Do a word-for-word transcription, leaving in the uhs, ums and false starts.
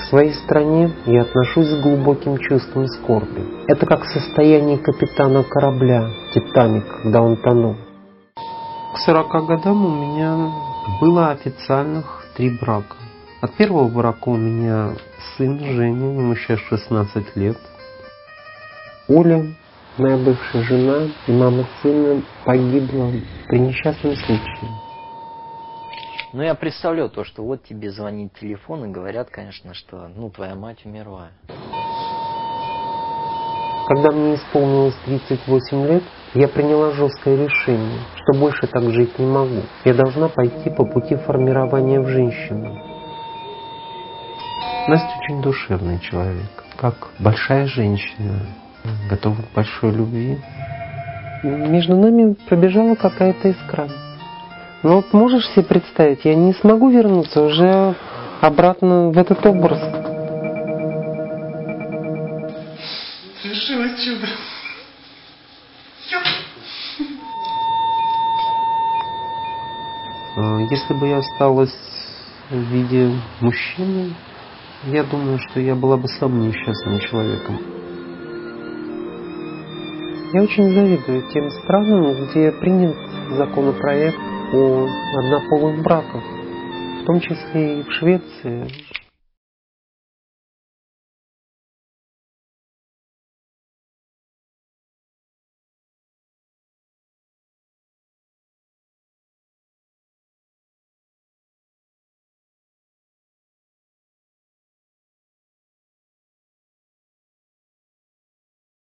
своей стране я отношусь с глубоким чувством скорби. Это как состояние капитана корабля «Титаник», когда он тонул. К сорока годам у меня было официальных три брака. От первого брака у меня сын Женя, ему сейчас шестнадцать лет. Оля, моя бывшая жена и мама сына, погибла при несчастном случае. Ну, я представляю то, что вот тебе звонит телефон и говорят, конечно, что ну твоя мать умерла. Когда мне исполнилось тридцать восемь лет, я приняла жесткое решение, что больше так жить не могу. Я должна пойти по пути формирования в женщину. Настя очень душевный человек, как большая женщина, готова к большой любви. Между нами пробежала какая-то искра. Но вот можешь себе представить, я не смогу вернуться уже обратно в этот образ. Совершила чудо. Если бы я осталась в виде мужчины, я думаю, что я была бы самым несчастным человеком. Я очень завидую тем странам, где принят законопроект о однополых браках, в том числе и в Швеции.